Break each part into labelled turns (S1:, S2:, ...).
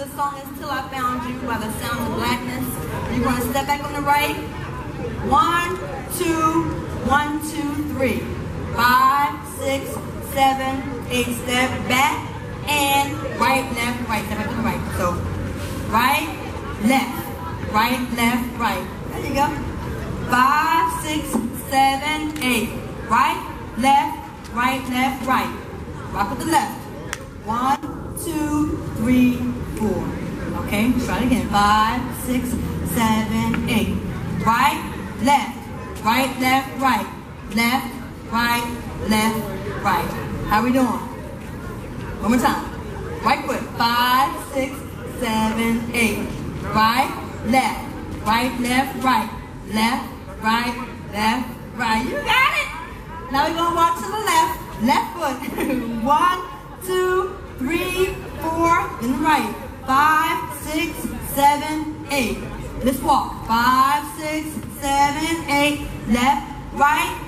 S1: The song is Till I Found You by the Sounds of Blackness. You're going to step back on the right. 1, 2, 1, 2, 3. 5, 6, 7, 8. Step back and right, left, right. Step back on the right. So right, left, right. There you go. 5, 6, 7, 8. Right, left, right. Rock with the left. 1, 2, 3, 4. Okay, try it again. 5, 6, 7, 8. Right, left, right. Left, right. How we doing? One more time. Right foot. 5, 6, 7, 8. Right, left, right. Left, right. You got it. Now we're gonna walk to the left. Left foot. 1, 2, 3, 4. Then the right. 5, 6, 7, 8. Let's walk. 5, 6, 7, 8. Left, right,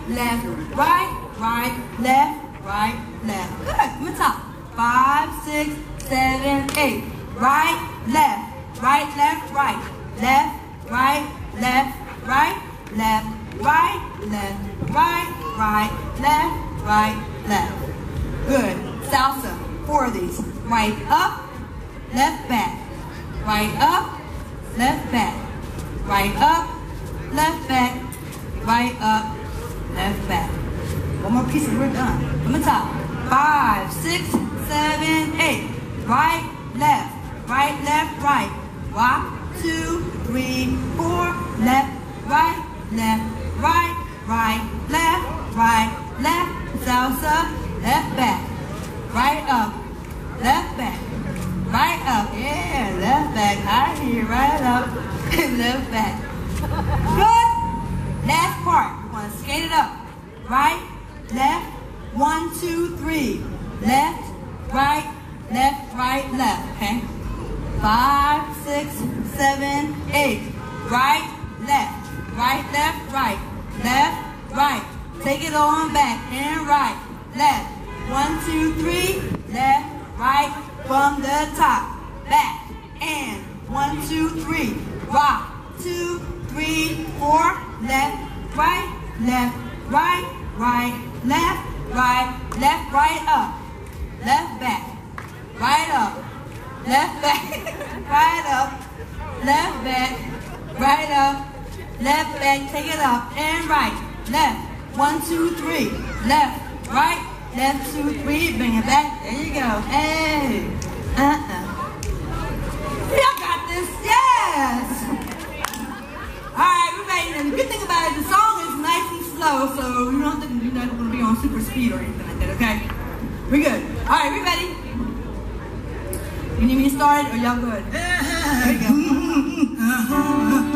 S1: right. Good. From the top. 5, 6, 7, 8. Right, left, right. Left, right. Good. Salsa. 4 of these. Right up, left back. Right up, left back. Right up, left back. Right up, left back. One more piece and we're done. From the top. 5, 6, 7, 8. Right, left, right. Rock, 2, 3, 4. Left, right, left. Salsa, left back. Right up, left back. Right up, yeah, left back. I hear right up, left back. Good. Last part. We're gonna skate it up. Right, left. 1, 2, 3. Left, right. Okay. 5, 6, 7, 8. Right, left, right. Left, right. Take it on back and right. Left. 1, 2, 3. Left, right. From the top. Back. And 1, 2, 3. Rock. 2, 3, 4. Left, right. Left, right up. Left back. Right up. Left back. Right up. Left back. Right up. Left back. Take it up and right. Left. 1, 2, 3. Left. Right. Left, 2, 3. Bring it back. There you go. Hey. Y'all got this. Yes. Alright, we're ready. And the good thing about it, the song is nice and slow, so you don't have to, you're not going to be on super speed or anything like that, okay? We're good. Alright, we ready? You need me to start it or y'all good? There you go.